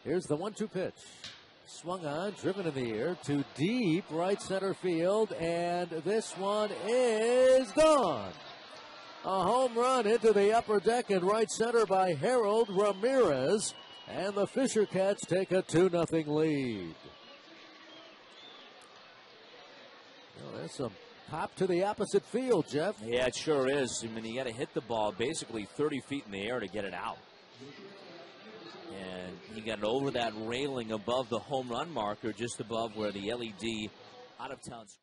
Here's the 1-2 pitch. Swung on, driven in the air to deep right center field, and this one is gone. A home run into the upper deck in right center by Harold Ramirez, and the Fisher Cats take a 2-0 lead. Well, there's some pop to the opposite field, Jeff. Yeah, it sure is. I mean, you got to hit the ball basically 30 feet in the air to get it out. And he got it over that railing above the home run marker, just above where the LED out-of-town